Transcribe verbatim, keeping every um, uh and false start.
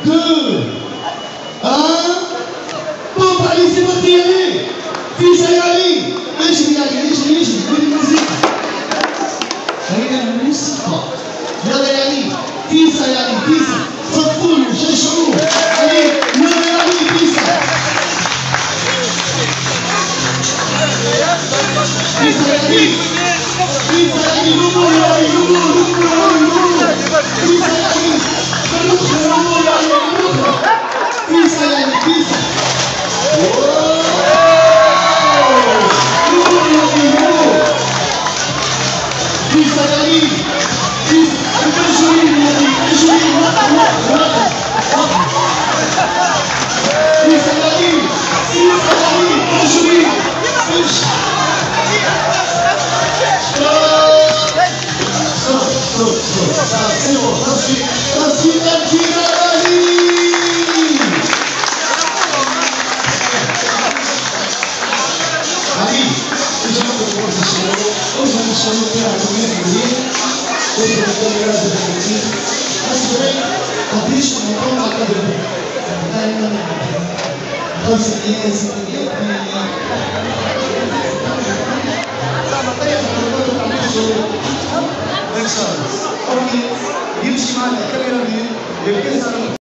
deux, un. Bon, allez, c'est parti, allez. Fils à Ali. اجري يا علي اجري اجري خذ الموسيقى. خلينا الموسيقى. يلا يا علي. فيسا يا علي فيسا. صفوا له شجعوه. علي يلا يا علي فيسا. فيسا يا علي. فيسا يا علي نمور يا علي نمور نمور نمور. فيسا يا علي. بالأخرى نمور يا علي بالأخرى. فيسا يا علي فيسا. فيسا يا علي فيسا اجري يا علي اجري وقف وقف وقف فيسا يا علي فيسا يا علي اجري اجري ستوب ستوب ستوب سي بون تصفي تصفي الكبير علي علي اجري وقف الشباب اوصل الشباب تاعك وين وصل الكاميرات الحديث أصبري قديش الموضوع قدر خمس دقايق ست دقايق ثمانية دقايق يمشي معنا الكاميرا دي